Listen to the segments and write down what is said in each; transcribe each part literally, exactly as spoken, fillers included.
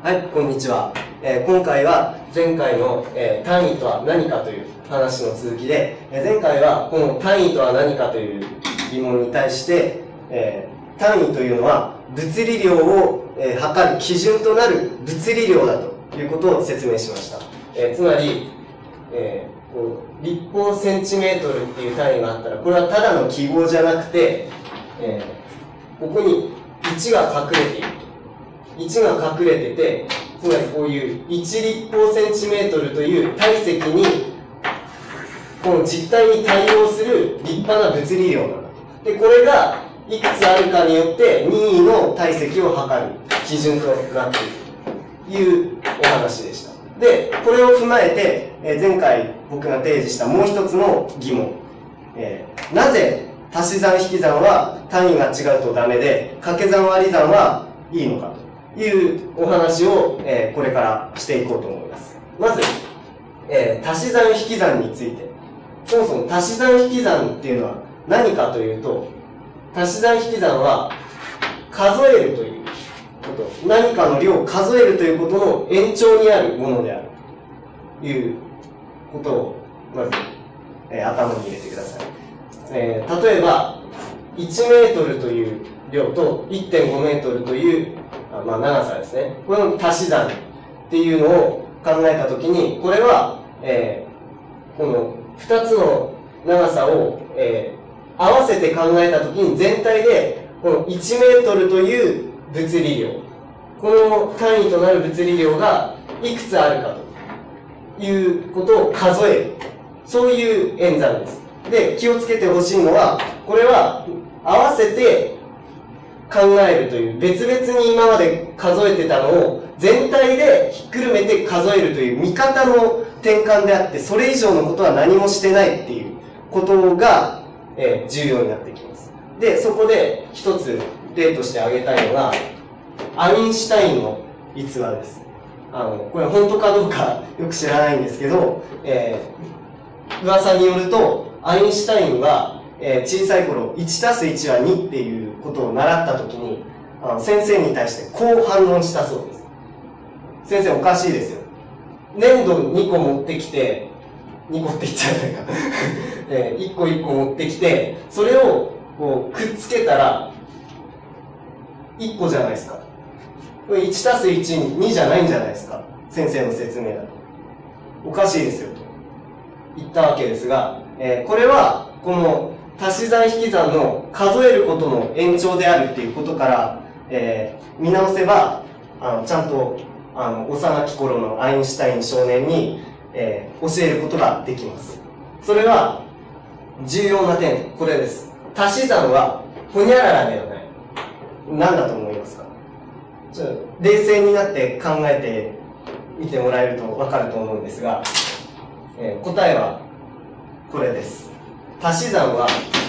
はい、こんにちは。えー、今回は前回の、えー、単位とは何かという話の続きで、えー、前回はこの単位とは何かという疑問に対して、えー、単位というのは物理量を、えー、測る基準となる物理量だということを説明しました。えー、つまり、えー、こう立方センチメートルっていう単位があったら、これはただの記号じゃなくて、えー、ここにいちが隠れている。いちが隠れてて、つまりこういういち立方センチメートルという体積に、この実体に対応する立派な物理量なんだ。で、これがいくつあるかによって任意の体積を測る基準となっているというお話でした。で、これを踏まえて、え前回僕が提示したもう一つの疑問。えー、なぜ足し算引き算は単位が違うとダメで、掛け算割り算はいいのかというお話を、えー、これからしていこうと思います。まず、えー、足し算引き算について。そもそも足し算引き算っていうのは何かというと、足し算引き算は数えるということ、何かの量を数えるということの延長にあるものであるということをまず、えー、頭に入れてください。えー、例えばいちメートルという量と いってんごメートルというあ、まあ、長さですね。これの足し算っていうのを考えたときに、これは、えー、このふたつの長さを、えー、合わせて考えたときに全体でこのいちメートルという物理量、この単位となる物理量がいくつあるかということを数える。そういう演算です。で、気をつけてほしいのは、これは合わせて考えるという、別々に今まで数えてたのを全体でひっくるめて数えるという見方の転換であって、それ以上のことは何もしてないっていうことが、えー、重要になってきます。で、そこで一つ例として挙げたいのが、アインシュタインの逸話です。あの、これ本当かどうかよく知らないんですけど、えー、噂によると、アインシュタインは、えー、小さい頃、いちたすいちはにっていうことを習ったときに、あの先生に対してこう反論したそうです。先生おかしいですよ。粘土にこ持ってきて、にこって言っちゃうないか、えー、いっこいっこ持ってきて、それをこうくっつけたら、いっこじゃないですか。これいちたすいちににじゃないんじゃないですか。先生の説明だと。おかしいですよと言ったわけですが、えー、これはこの足し算引き算の数えることの延長であるっていうことから、えー、見直せばあのちゃんとあの幼き頃のアインシュタイン少年に、えー、教えることができます。それは重要な点、これです。足し算はほにゃららではない。何だと思いますか？ちょっと冷静になって考えてみてもらえると分かると思うんですが、えー、答えはこれです。足し算は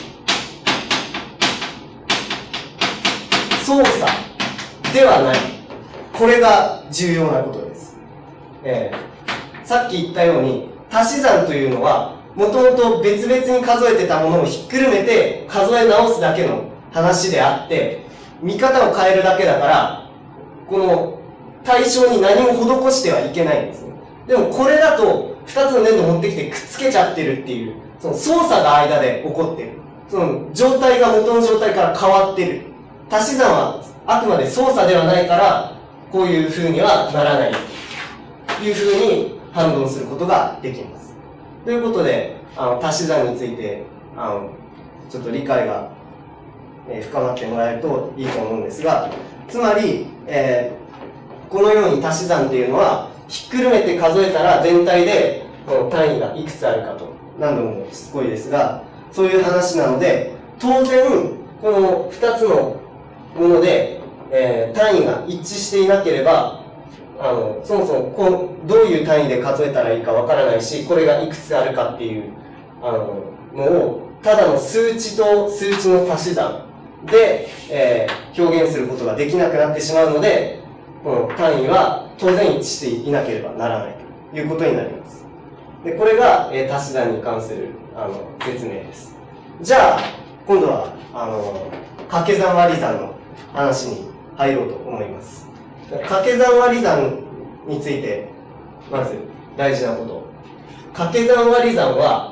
操作ではない。これが重要なことです。えー、さっき言ったように足し算というのはもともと別々に数えてたものをひっくるめて数え直すだけの話であって、見方を変えるだけだから、この対象に何も施してはいけないんですね。でもこれだとふたつの粘土を持ってきてくっつけちゃってるっていう、その操作が間で起こってる。その状態が元の状態から変わってる。足し算はあくまで操作ではないから、こういう風にはならない。という風に反論することができます。ということで、あの足し算について、あの、ちょっと理解が、えー、深まってもらえるといいと思うんですが、つまり、えー、このように足し算っていうのは、ひっくるめて数えたら全体でこの単位がいくつあるかと何度もしつこいですが、そういう話なので、当然このふたつのもので、えー、単位が一致していなければ、あのそもそもこうどういう単位で数えたらいいかわからないし、これがいくつあるかっていうあののをただの数値と数値の足し算で、えー、表現することができなくなってしまうので、この単位は当然一致していなければならないということになります。で、これが、えー、足し算に関するあの説明です。じゃあ、今度はあの掛け算割り算の話に入ろうと思います。 掛け算割り算について、まず大事なこと。掛け算割り算は、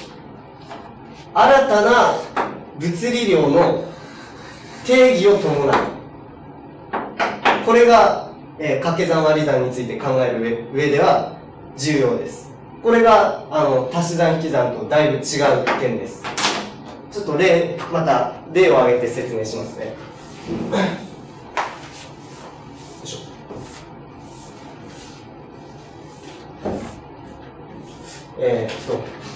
新たな物理量の定義を伴う。これが、えー、掛け算割り算について考える上、上では重要です。これが、あの、足し算引き算とだいぶ違う点です。ちょっと例、また例を挙げて説明しますね。よいしょ。えー、っ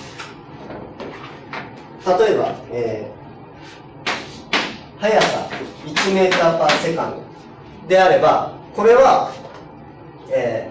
と、例えば、えー、速さいちメーターパーセカンドであれば、これは、え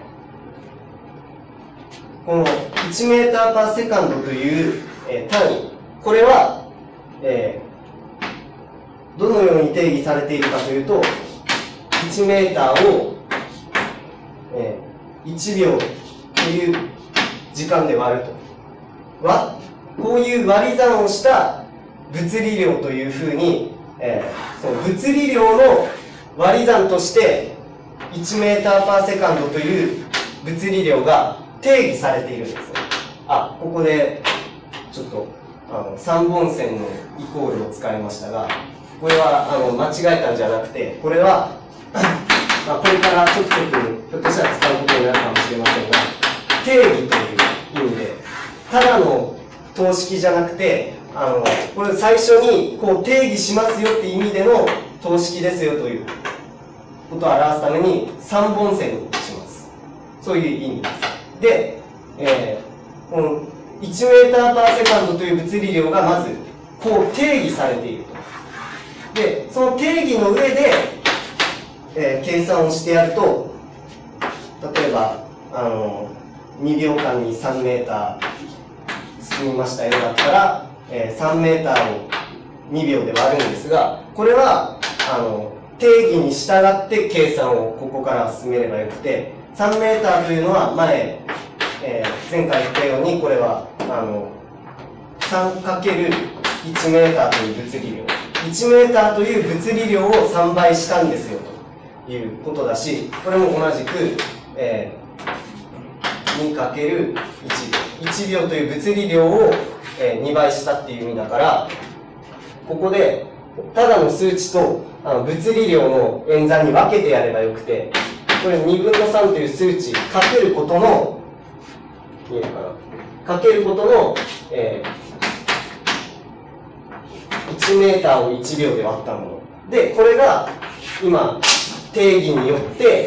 ー、このいちメーターパーセカンドという、えー、単位、これは、えー、どのように定義されているかというと、いちメーターを、えー、いちびょうという時間で割ると。わこういう割り算をした物理量というふうに、えー、その物理量の割り算としていちメーターパーセカンドという物理量が定義されているんですね。あ、ここでちょっとあのさんぼん線のイコールを使いましたが、これはあの間違えたんじゃなくて、これはまあこれからちょくちょくひょっとしたら使うことになるかもしれませんが、定義という意味で、ただの等式じゃなくて、あのこれ最初にこう定義しますよっていう意味での等式ですよということを表すためにさんぼん線にします。そういう意味です。で、えー、このいちメーターパーセカンドという物理量がまずこう定義されていると。で、その定義の上で、えー、計算をしてやると、例えばあのにびょうかんにさんメーター進みましたよだったら、えー、さんメーターをにびょうで割るんですが、これはあの定義に従って計算をここから進めればよくて、さんメーターというのは前、えー、前回言ったように、これはあの さんかけるいち メーターという物理量、いちメーターという物理量をさんばいしたんですよということだし、これも同じく、えー、にかけるいち、いちびょうという物理量を、えー、にばいしたっていう意味だから、ここでただの数値とあの物理量の演算に分けてやればよくて、これにぶんのさんという数値かけることの、見えるかな、かけることの、えー、いちメーターをいちびょうで割ったもので、これが今定義によって、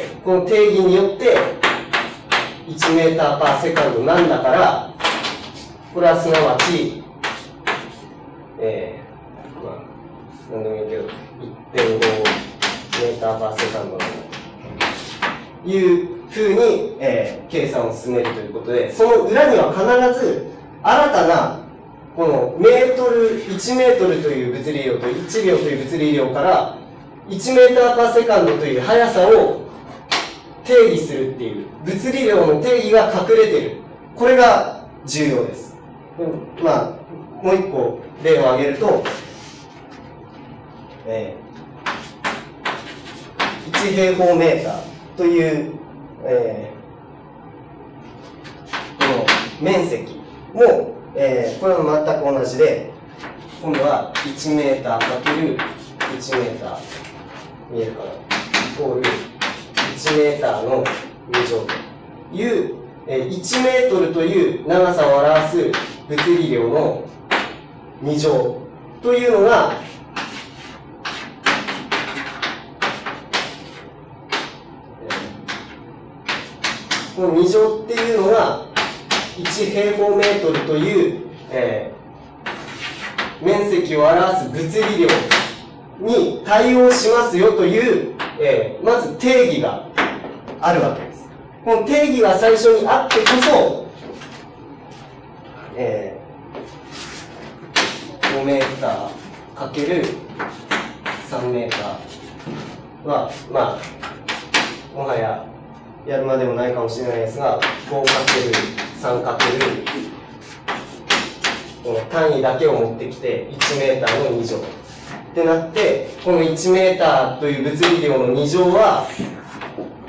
この定義によっていちメーターパーセカンドなんだから、これはすなわち、えー、まあ何でもいいけど いってんご メーターパーセカンドというふうに、えー、計算を進めるということで、その裏には必ず新たなこのメートルいちメートルという物理量といちびょうという物理量からいちメーターパーセカンドという速さを定義するっていう物理量の定義が隠れている。これが重要です。まあもう一個例を挙げると、えー、いちへいほうメーターという、えー、この面積も、えー、これも全く同じで、今度はいちメーターかけるいちメーター、見えるかな、イコールいちメーターのに乗という、えー、いちメートルという長さを表す物理量のに乗というのが、このに乗っていうのがいちへいほうメートルという、えー、面積を表す物理量に対応しますよという、えー、まず定義があるわけです。この定義が最初にあってこそ、えー、ごメーターかけるさんメーターは、まあ、もはややるまでもないかもしれないですが、ごかけるさんかけるこの単位だけを持ってきていちメーターのに乗ってなって、このいちメーターという物理量のに乗は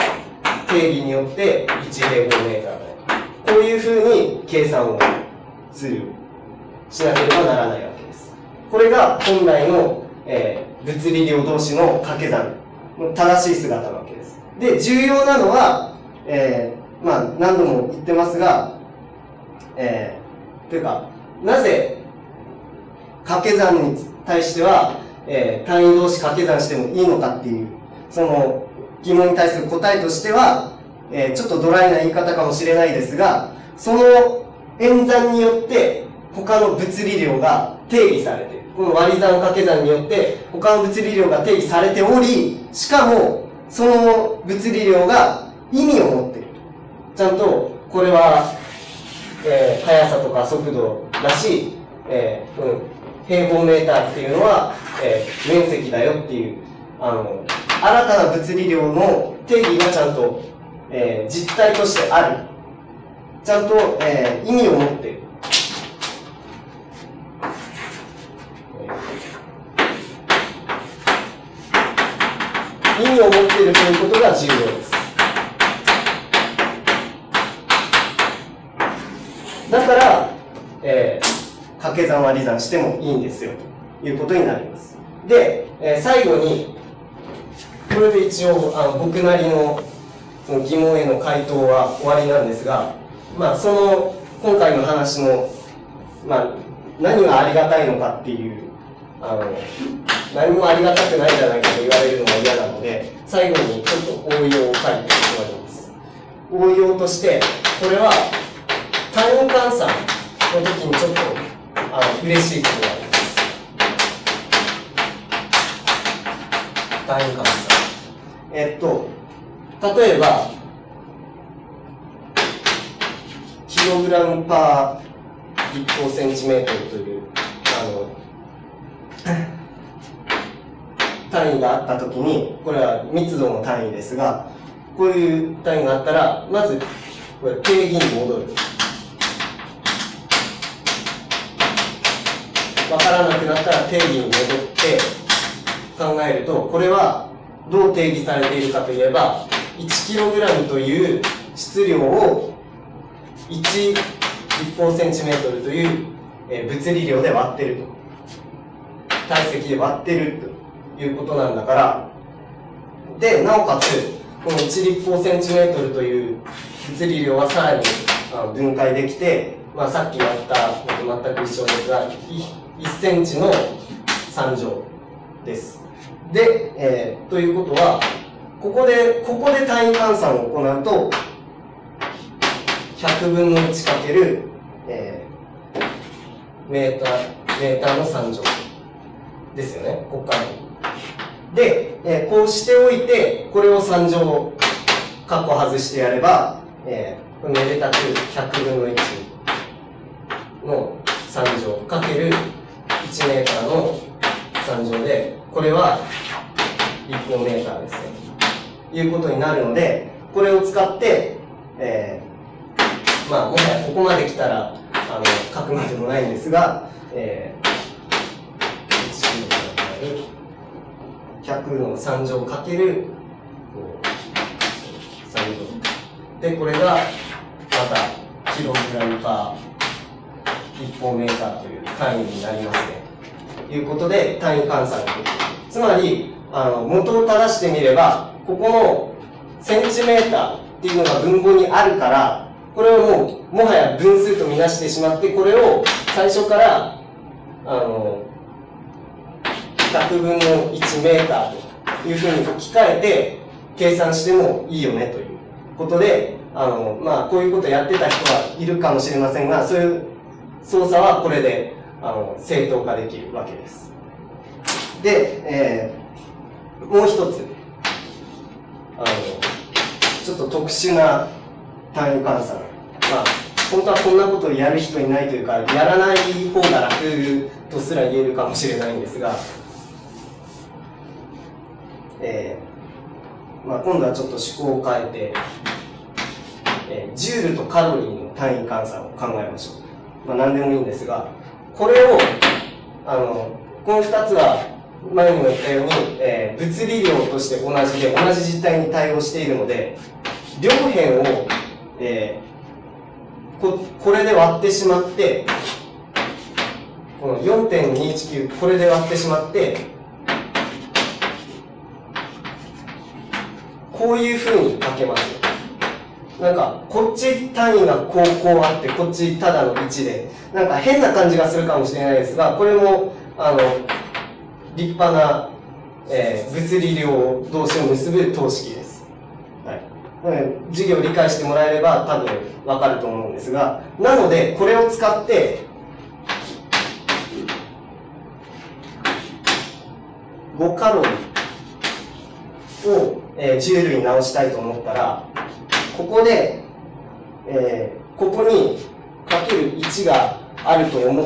定義によっていち平方メーターだよ。こういうふうに計算をする、しなければならないわけです。これが本来の、えー、物理量同士の掛け算の正しい姿なわけです。で、重要なのは、えー、まあ何度も言ってますが、えー、というか、なぜ掛け算に対しては、えー、単位同士掛け算してもいいのかっていう、その疑問に対する答えとしては、えー、ちょっとドライな言い方かもしれないですが、その演算によって他の物理量が定義されている。この割り算掛け算によって他の物理量が定義されており、しかもその物理量が意味を持っている。ちゃんとこれは、えー、速さとか速度だし、えーうん、平方メーターっていうのは、えー、面積だよっていう、あの、新たな物理量の定義がちゃんと、えー、実体としてある。ちゃんと、えー、意味を持っている。意味を持っているということが重要です。だから、えー、掛け算割り算してもいいんですよということになります。で、えー、最後にこれで一応あの僕なりのその疑問への回答は終わりなんですが、まあ、その今回の話の、まあ、何がありがたいのかっていうあの何もありがたくないじゃないかと言われるのが嫌なので、最後にちょっと応用を書いて終わります。応用としてこれは単位換算の時にちょっとあの嬉しいことがあります。単位換算。えっと、例えば、キログラムパー立方センチメートルという、あの、単位があったときに、これは密度の単位ですが、こういう単位があったら、まず、これ定義に戻る。わからなくなったら定義に戻って考えると、これはどう定義されているかといえば、いちキログラムという質量をいち立方センチメートルという物理量で割ってると。体積で割ってるということなんだから、で、なおかつ、このいち立方センチメートルという物理量はさらに分解できて、まあ、さっきやったのと全く一緒ですが、いちセンチのさん乗です。で、えー、ということは、ここで、ここで単位換算を行うと、ひゃくぶんのいちかける、えー、メーター、メーターのさん乗ですよね、ここから。で、えー、こうしておいて、これをさん乗、括弧外してやれば、えー、めでたくひゃくぶんのいちのさん乗かけるいちメーターのさん乗で、これは立方メーターですね。いうことになるので、これを使って、えー、まあ、もはやここまで来たら、あの、書くまでもないんですが、えー、いちメーターひゃくのさん乗かけるさん乗。で、これが、また、キログラムパー立方メーターという単位になりますね。ということで、単位換算ができる。つまり、あの、元を正してみれば、ここのセンチメーターっていうのが分母にあるから、これをもう、もはや分数とみなしてしまって、これを最初から、あの、ひゃくぶんのいちメーターというふうに置き換えて、計算してもいいよねということで、あの、まあ、こういうことをやってた人はいるかもしれませんが、そういう操作はこれで、あの、正当化できるわけです。で、えー、もう一つ、あの、ちょっと特殊な単位換算。まあ、本当はこんなことをやる人いないというか、やらない方が楽とすら言えるかもしれないんですが、えー、まあ、今度はちょっと趣向を変えて、えー、ジュールとカロリーの単位換算を考えましょう。まあ、何でもいいんですが、これを、あの、この二つは、前にも言ったように、えー、物理量として同じで、同じ実態に対応しているので、 両辺を、えー、ここれで割ってしまって、この よんてんにいちきゅう これで割ってしまって、こういうふうに書けます。なんかこっち単位がこうこうあって、こっちただのいちで、なんか変な感じがするかもしれないですが、これもあの立派な、えー、物理量同士を結ぶ等式です。はい。なので授業を理解してもらえれば多分わかると思うんですが、なのでこれを使ってごカロリーを、えー、ジュールに直したいと思ったら、ここで、えー、ここにかけるいちがあると思って、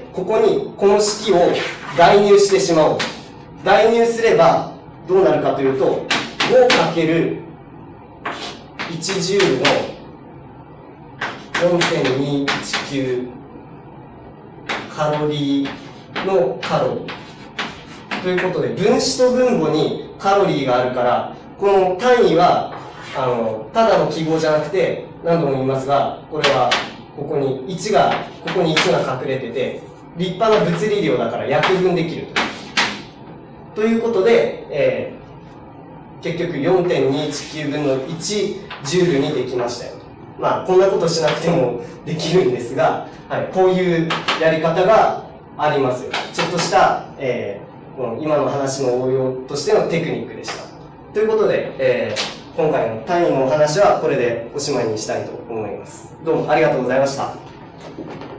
ここにこの式を代入してしまおう。代入すればどうなるかというと、ごかけるいちジュールの よんてんにいちきゅう カロリーのカロリー。ということで、分子と分母にカロリーがあるから、この単位は、あの、ただの記号じゃなくて、何度も言いますが、これは、ここにいちが、ここにいちが隠れてて、立派な物理量だから約分できる。ということで、えー、結局 よんてんにいちきゅうぶんのいちジュールにできましたよ。まあ、こんなことしなくてもできるんですが、はい、こういうやり方がありますよ。ちょっとした、えー、この今の話の応用としてのテクニックでした。ということで、えー今回の単位のお話はこれでおしまいにしたいと思います。どうもありがとうございました。